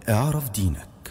اعرف دينك.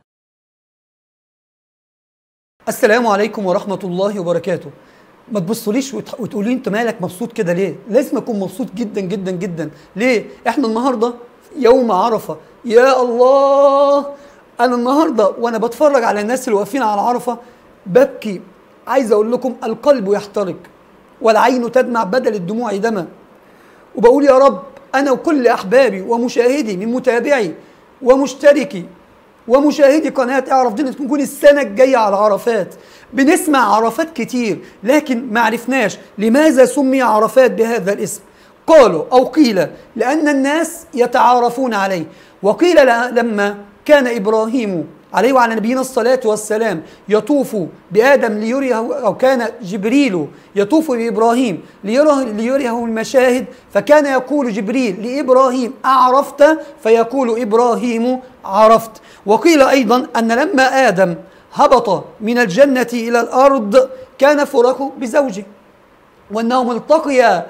السلام عليكم ورحمة الله وبركاته. ما تبصوليش وتقولي انت مالك مبسوط كده ليه؟ لازم اكون مبسوط جدا جدا جدا. ليه؟ احنا النهارده يوم عرفة. يا الله، انا النهارده وانا بتفرج على الناس اللي واقفين على عرفة ببكي. عايز اقول لكم القلب يحترق والعين تدمع بدل الدموع دما. وبقول يا رب انا وكل احبابي ومشاهدي من متابعي ومشتركي ومشاهدي قناة اعرف دينك نكون السنة الجاية على عرفات. بنسمع عرفات كتير لكن ما عرفناش لماذا سمي عرفات بهذا الاسم. قالوا أو قيل لأن الناس يتعارفون عليه، وقيل لما كان إبراهيم عليه وعلى نبينا الصلاة والسلام يطوف بآدم ليريه، أو كان جبريل يطوف بإبراهيم ليريه المشاهد، فكان يقول جبريل لإبراهيم أعرفت؟ فيقول إبراهيم عرفت. وقيل أيضا أن لما آدم هبط من الجنة إلى الأرض كان فراقه بزوجه، وأنهم التقيا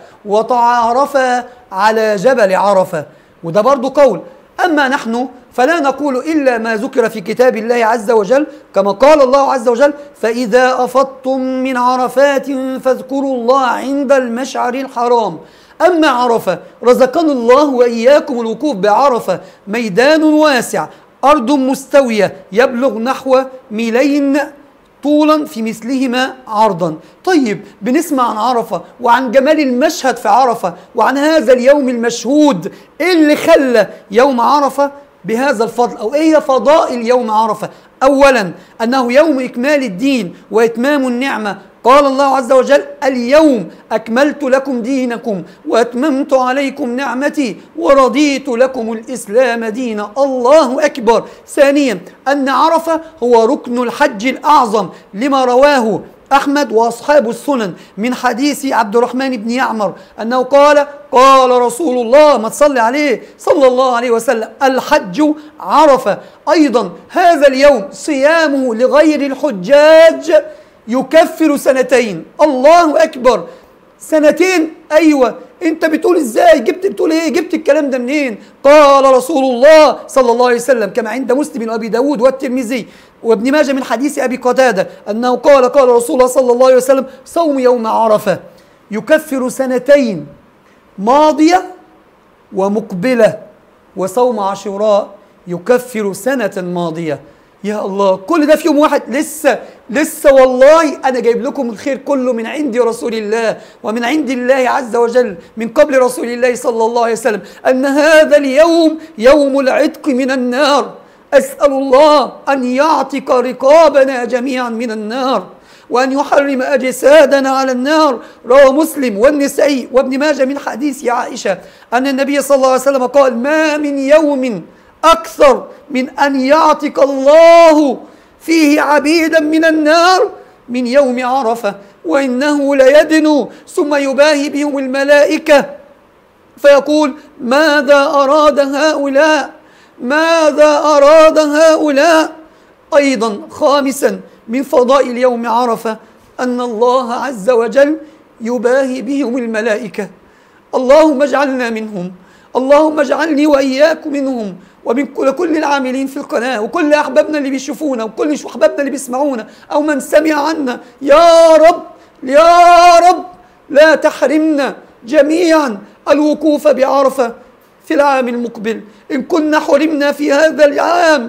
وتعارفا على جبل عرفة، وده برضو قول. أما نحن فلا نقول إلا ما ذكر في كتاب الله عز وجل، كما قال الله عز وجل: فإذا أفضتم من عرفات فاذكروا الله عند المشعر الحرام. أما عرفة رزقنا الله وإياكم الوقوف بعرفة، ميدان واسع، أرض مستوية يبلغ نحو ميلين طولا في مثلهما عرضا. طيب بنسمع عن عرفة وعن جمال المشهد في عرفة وعن هذا اليوم المشهود. إيه اللي خلى يوم عرفة بهذا الفضل، أو إيه فضائل يوم عرفة؟ أولا أنه يوم إكمال الدين وإتمام النعمة. قال الله عز وجل: اليوم أكملت لكم دينكم وأتممت عليكم نعمتي ورضيت لكم الإسلام دينا. الله أكبر. ثانيا أن عرفة هو ركن الحج الأعظم، لما رواه أحمد وأصحاب السنن من حديث عبد الرحمن بن يعمر أنه قال رسول الله، ما تصلي عليه صلى الله عليه وسلم: الحج عرفة. أيضا هذا اليوم صيامه لغير الحجاج يكفر سنتين. الله أكبر. سنتين؟ أيوة. أنت بتقول إزاي؟ بتقول إيه؟ جبت الكلام ده منين؟ قال رسول الله صلى الله عليه وسلم كما عند مسلم وأبي داود والترمذي وابن ماجه من حديث أبي قتادة أنه قال رسول الله صلى الله عليه وسلم: صوم يوم عرفة يكفر سنتين ماضية ومقبلة، وصوم عاشوراء يكفر سنة ماضية. يا الله، كل ده في يوم واحد. لسه والله أنا جايب لكم الخير كله من عند رسول الله ومن عند الله عز وجل من قبل رسول الله صلى الله عليه وسلم، أن هذا اليوم يوم العتق من النار. أسأل الله أن يعتق رقابنا جميعا من النار وأن يحرم أجسادنا على النار. رواه مسلم والنسائي وابن ماجه من حديث عائشة أن النبي صلى الله عليه وسلم قال: ما من يوم أكثر من أن يعتق الله فيه عبيدا من النار من يوم عرفة، وإنه ليدنو ثم يباهي بهم الملائكة فيقول: ماذا أراد هؤلاء؟ ماذا أراد هؤلاء؟ أيضا خامسا من فضائل يوم عرفة أن الله عز وجل يباهي بهم الملائكة. اللهم اجعلنا منهم، اللهم اجعلني وإياكم منهم، ومن كل العاملين في القناة وكل أحبابنا اللي بيشوفونا وكل أحبابنا اللي بيسمعونا أو من سمع عنا. يا رب يا رب لا تحرمنا جميعا الوقوف بعرفة في العام المقبل. إن كنا حرمنا في هذا العام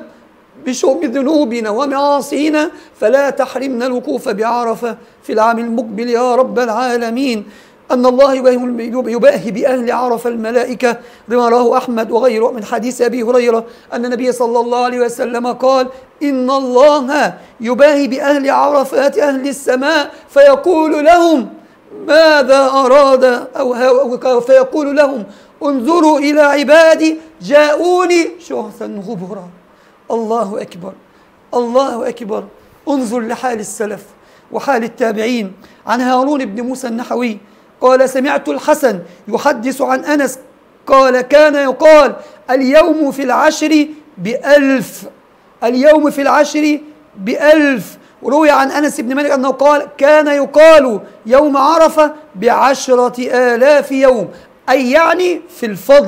بذنوبنا ومعاصينا فلا تحرمنا الوقوف بعرفة في العام المقبل يا رب العالمين. أن الله يباهي بأهل عرفة الملائكة، لما رواه أحمد وغيره من حديث أبي هريرة أن النبي صلى الله عليه وسلم قال: إن الله يباهي بأهل عرفات أهل السماء فيقول لهم: ماذا أراد؟ أو فيقول لهم: انظروا إلى عبادي جاءوني شهثا غبرا. الله أكبر، الله أكبر. انظر لحال السلف وحال التابعين. عن هارون بن موسى النحوي قال: سمعت الحسن يحدث عن أنس قال: كان يقال اليوم في العشر ب1000، اليوم في العشر ب1000. وروي عن أنس بن مالك أنه قال: كان يقال يوم عرفة ب10,000 يوم، أي يعني في الفضل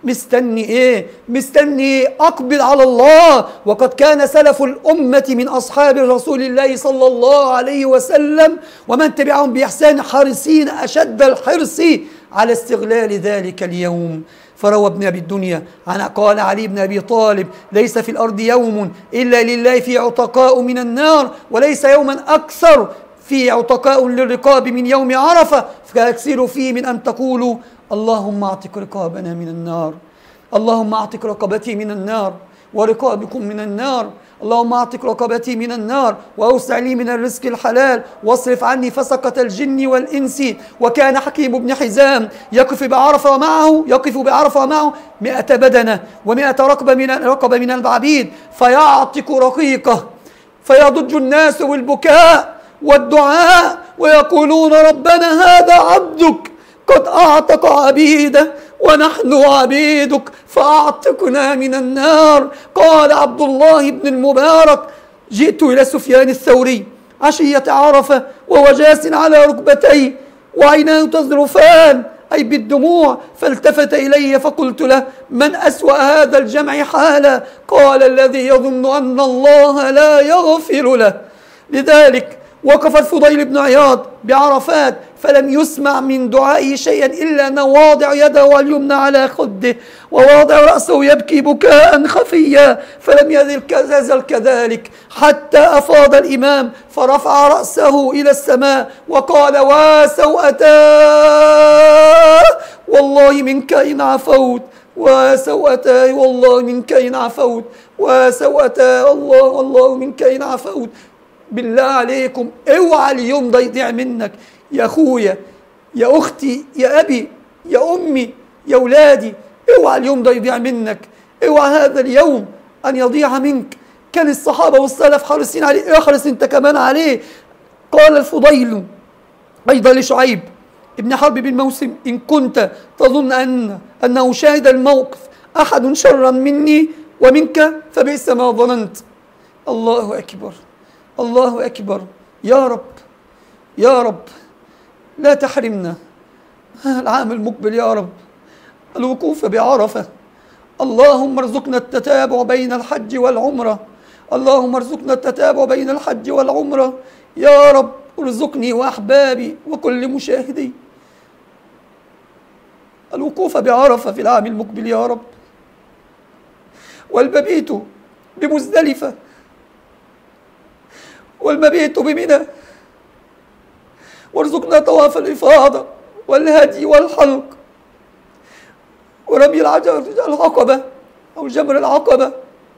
مستني ايه؟ مستني اقبل على الله. وقد كان سلف الامه من اصحاب رسول الله صلى الله عليه وسلم ومن تبعهم باحسان حريصين اشد الحرص على استغلال ذلك اليوم. فروى ابن ابي الدنيا قال علي بن ابي طالب: ليس في الارض يوم الا لله فيه عتقاء من النار، وليس يوما اكثر فيه عتقاء للرقاب من يوم عرفه، فاكثروا فيه من ان تقولوا: اللهم اعتق رقابنا من النار، اللهم اعتق رقبتي من النار ورقابكم من النار، اللهم اعتق رقبتي من النار واوسع لي من الرزق الحلال واصرف عني فسقة الجن والانس. وكان حكيم بن حزام يقف بعرفه ومعه 100 بدنه و100 رقبه من العبيد، فيعتق رقيقه، فيضج الناس بالبكاء والدعاء ويقولون: ربنا هذا عبدك قد اعتق عبيده ونحن عبيدك فأعتقنا من النار. قال عبد الله بن المبارك: جئت إلى سفيان الثوري عشية عرفة وهو جاس على ركبتيه وعيناه تذرفان أي بالدموع، فالتفت إلي فقلت له: من أسوأ هذا الجمع حالا؟ قال: الذي يظن أن الله لا يغفر له. لذلك وقف الفضيل بن عياض بعرفات فلم يسمع من دعائه شيئا إلا أنه واضع يده اليمنى على خده وواضع رأسه يبكي بكاء خفيا، فلم يزل كذلك حتى أفاض الإمام فرفع رأسه إلى السماء وقال: وسوءتاه والله منك إن عفوت، وسوءتاه والله منك إن عفوت، وسوءتاه والله منك إن عفوت. بالله عليكم اوعى اليوم ده يضيع منك يا اخويا، يا اختي، يا ابي، يا امي، يا اولادي، اوعى اليوم ده يضيع منك، اوعى هذا اليوم ان يضيع منك. كان الصحابه والسلف حريصين عليه، احرص انت كمان عليه. قال الفضيل ايضا لشعيب ابن حرب بن موسم: ان كنت تظن انه شاهد الموقف احد شرا مني ومنك فبئس ما ظننت. الله اكبر، الله أكبر. يا رب، يا رب لا تحرمنا العام المقبل يا رب الوقوف بعرفة. اللهم ارزقنا التتابع بين الحج والعمرة، اللهم ارزقنا التتابع بين الحج والعمرة يا رب. ارزقني وأحبابي وكل مشاهدي الوقوف بعرفة في العام المقبل يا رب، والمبيت بمزدلفة، والمبيت بمنى، وارزقنا طواف الإفاضة والهدي والحلق ورمي العقبة أو جمر العقبة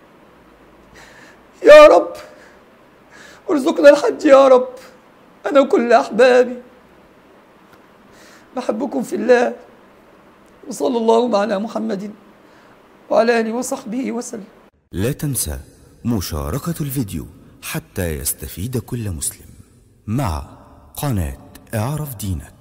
يا رب. ارزقنا الحج يا رب، أنا وكل أحبابي. بحبكم في الله، وصلى الله على محمد وعلى آله وصحبه وسلم. لا تنسى مشاركة الفيديو حتى يستفيد كل مسلم مع قناة اعرف دينك.